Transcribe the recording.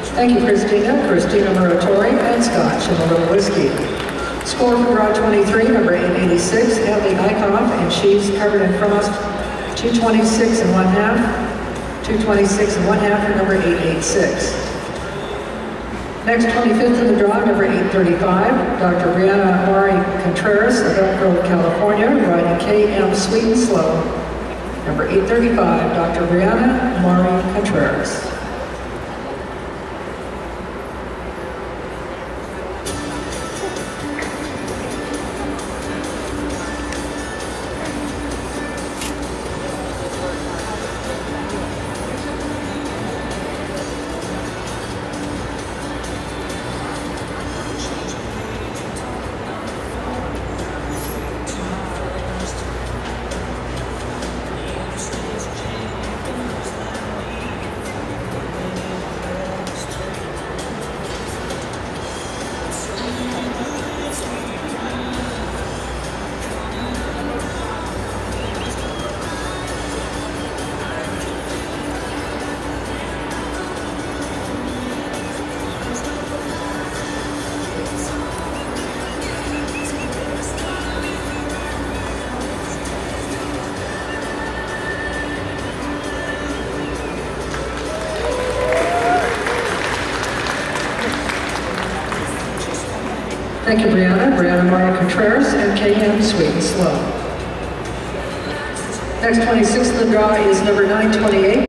Thank you, Christina. Christina Muratori and Scotch and a little whiskey. Score for draw 23, number 886, Hadley Eichhoff, and she's covered in frost, 226 and 1/2, 226 and 1/2 for number 886. Next, 25th in the draw, number 835, Dr. Brianna Mari Contreras of Elk Grove, California, riding KM Sweet and Slow. Number 835, Dr. Brianna Mari Contreras. Thank you, Brianna. Brianna Mari Contreras and KM Sweet and Slow. Next, 26th in the draw is number 928.